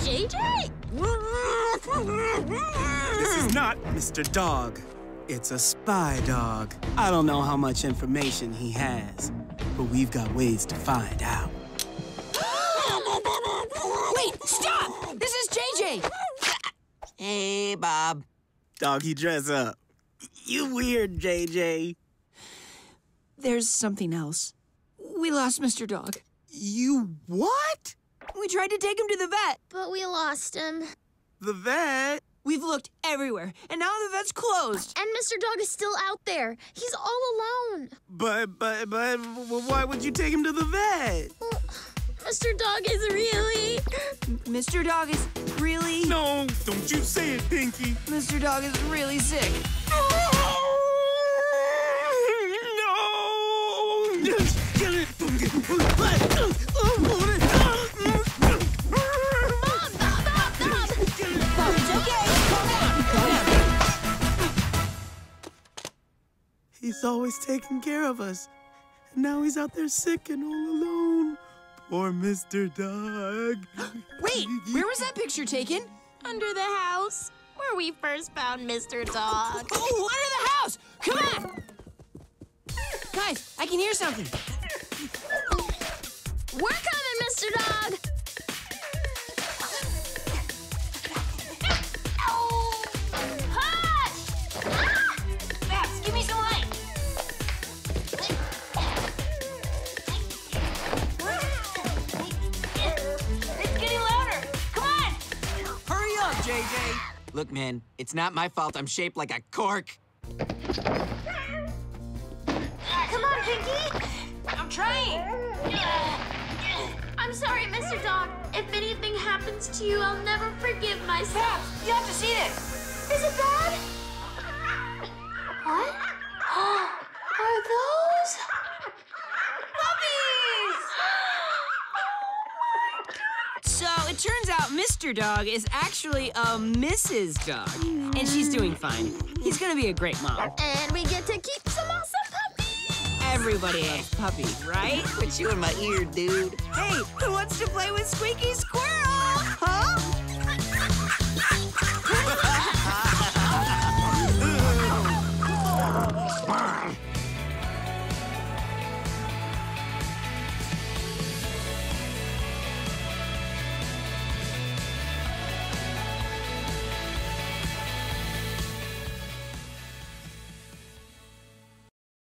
JJ? This is not Mr. Dog. It's a spy dog. I don't know how much information he has, but we've got ways to find out. Wait, stop! This is JJ! Hey, Bob. Doggy, dress up. You weird, JJ. There's something else. We lost Mr. Dog. You what? We tried to take him to the vet. But we lost him. The vet? We've looked everywhere, and now the vet's closed. And Mr. Dog is still out there. He's all alone. But why would you take him to the vet? Well, Mr. Dog is really... Mr. Dog is really... No, don't you say it, Pinky. Mr. Dog is really sick. He's always taking care of us. And now he's out there sick and all alone. Poor Mr. Dog. Wait, where was that picture taken? Under the house, where we first found Mr. Dog. Oh, under the house! Come on! Guys, I can hear something. We're coming, Mr. Dog! Babs, give me some light. It's getting louder. Come on! Hurry up, JJ. Look, man, it's not my fault I'm shaped like a cork. Come on, Pinky! I'm trying. I'm sorry, Mr. Dog. If anything happens to you, I'll never forgive myself. Babs, you have to see this. Is it bad? What? Are those? Puppies! So it turns out Mr. Dog is actually a Mrs. Dog, and she's doing fine. He's gonna be a great mom. And we get to keep some awesome puppies. Everybody hates puppies, right? Put you in my ear, dude. Hey, who wants to play with Squeaky Squirrel? Huh?